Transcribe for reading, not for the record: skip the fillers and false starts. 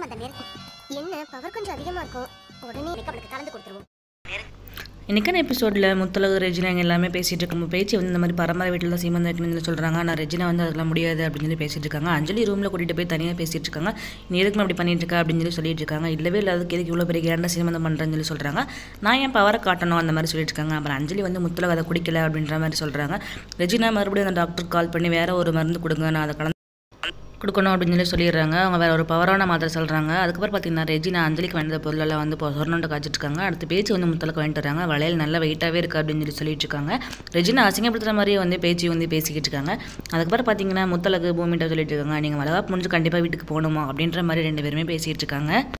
வந்த நேரத்தில் என்ன பவர் கொஞ்சம் அதிகமாக இருக்கும், உடனே அவளுக்கு கலந்து கொடுத்துருவோம். இன்றைக்கான எபிசோடில் முத்தலகு ரெஜினா எல்லாமே பேசிகிட்டு இருக்காங்க. பேச்சு வந்து இந்த மாதிரி பரம்பரை வீட்டில் தான் சீமந்தம் வைக்கணும்னு சொல்கிறாங்க. ஆனால் ரெஜினா வந்து அதெல்லாம் முடியாது அப்படின்னு சொல்லி பேசிகிட்டு இருக்காங்க. அஞ்சலி ரூமில் கூட்டிகிட்டு போய் தனியாக பேசிகிட்டு இருக்காங்க. நீ எதுக்கு அப்படி பண்ணிட்டு இருக்கா அப்படின்னு சொல்லி சொல்லிட்டு இருக்காங்க. இல்லவே இல்லை, அதுக்கு எதுக்கு இவ்வளோ பெரிய கேரண்டா சீமந்தம் பண்ணுறேன்னு சொல்லி சொல்கிறாங்க. நான் என் பவரை காட்டணும் அந்த மாதிரி சொல்லிட்டு இருக்காங்க. அப்புறம் அஞ்சலி வந்து முத்தலகு அதை குடிக்கல அப்படின்ற மாதிரி சொல்கிறாங்க. ரெஜினா மறுபடியும் அந்த டாக்டருக்கு கால் பண்ணி வேறு ஒரு மருந்து கொடுங்க, நான் அதை கொடுக்கணும் அப்படின்னு சொல்லி சொல்லிடுறாங்க. அவங்க வேறு ஒரு பவரான மாத்திரை சொல்கிறாங்க. அதுக்கப்புறம் பார்த்தீங்கன்னா ரெஜினா அஞ்சலிக்கு வேண்டிய பொருளெல்லாம் வந்து சொர்ணோண்ட காய்ச்சிட்டு இருக்காங்க. அடுத்து பேச்சு வந்து முத்தலுக்கு வாங்கிட்டு வராங்க. வளையல் நல்லா வெயிட்டாகவே இருக்குது அப்படின்னு சொல்லி சொல்லிட்டு இருக்காங்க. ரெஜினா அசிங்கப்படுத்துகிற மாதிரியே வந்து பேச்சு வந்து பேசிக்கிட்டு இருக்காங்க. அதுக்கப்புறம் பார்த்தீங்கன்னா முத்தலுக்கு பூமிகிட்ட சொல்லிட்டு இருக்காங்க, நீங்கள் வளகாப்பு முடிஞ்சு கண்டிப்பாக வீட்டுக்கு போகணுமா அப்படின்ற மாதிரி ரெண்டு பேருமே பேசிகிட்டு இருக்காங்க.